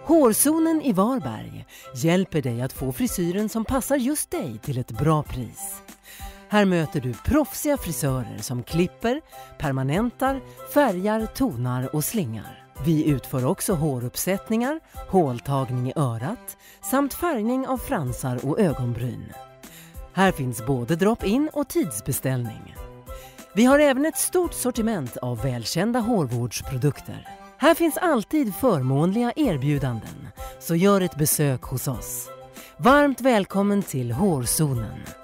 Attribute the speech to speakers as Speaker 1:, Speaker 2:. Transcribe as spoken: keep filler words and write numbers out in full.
Speaker 1: Hårzonen i Varberg hjälper dig att få frisyren som passar just dig till ett bra pris. Här möter du proffsiga frisörer som klipper, permanentar, färgar, tonar och slingar. Vi utför också håruppsättningar, håltagning i örat samt färgning av fransar och ögonbryn. Här finns både drop-in och tidsbeställning. Vi har även ett stort sortiment av välkända hårvårdsprodukter. Här finns alltid förmånliga erbjudanden, så gör ett besök hos oss. Varmt välkommen till Hårzonen.